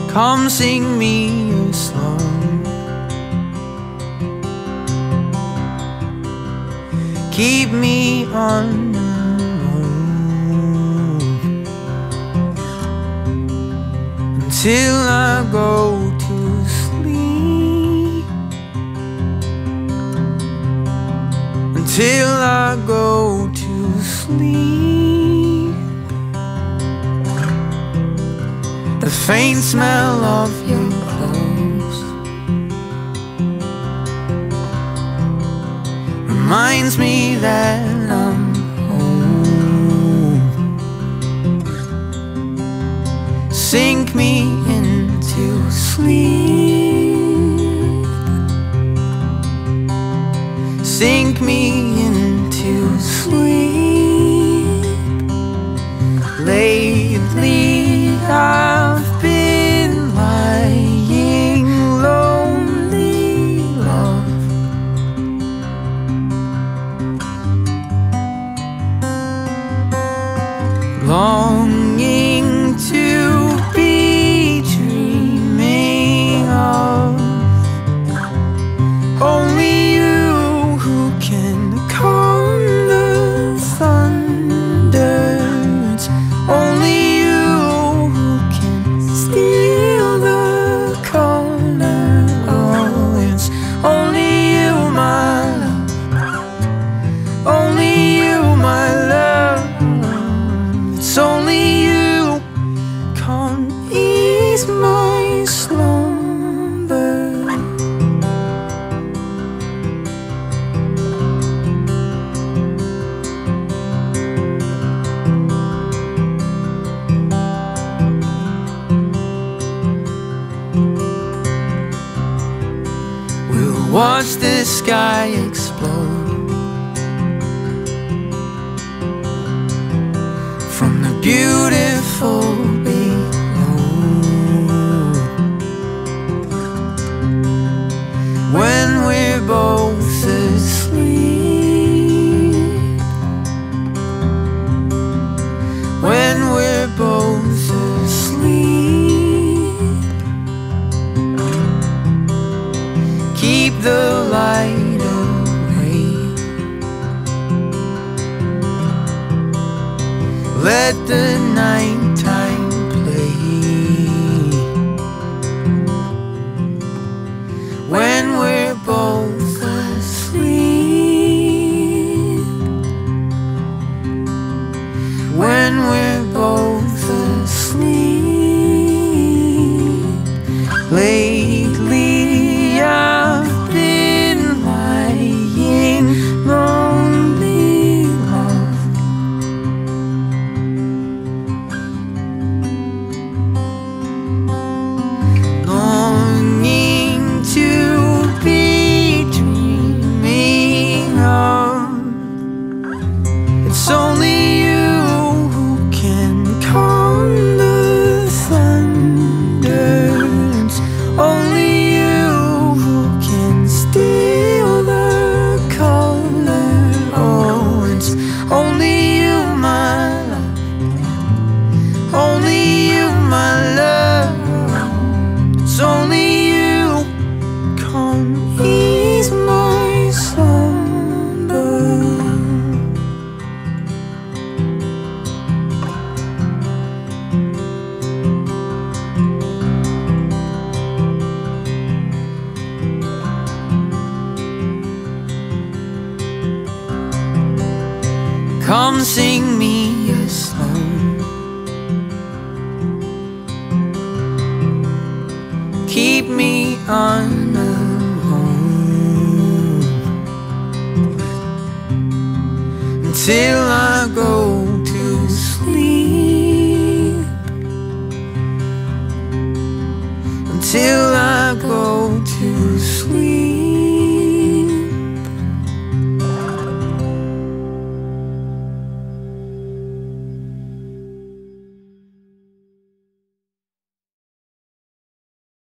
Come sing me a song, keep me on the road until I go to sleep, until I go to sleep. The faint smell of your clothes reminds me that I'm home. Sink me into sleep, sink me into sleep. Lately I've been lying lonely, love. Longing to be dreaming of only you who can calm the thunder. It's only you who can steal the color. Oh, it's only you, my love, only you, my love. It's only you can ease my slumber. We'll watch the sky explode from the beautiful below. When we're both asleep, when we're both asleep, keep the light away. Let the nighttime play. When we're both asleep, when we're both asleep. Lately I've been lying lonely, love. Longing to be dreaming of. It's only you who can calm the thunder. It's only you who can steal the color. Oh, it's only you, my love, only you, my love. It's only you can ease my slumber. Come sing me a song, keep me on the road until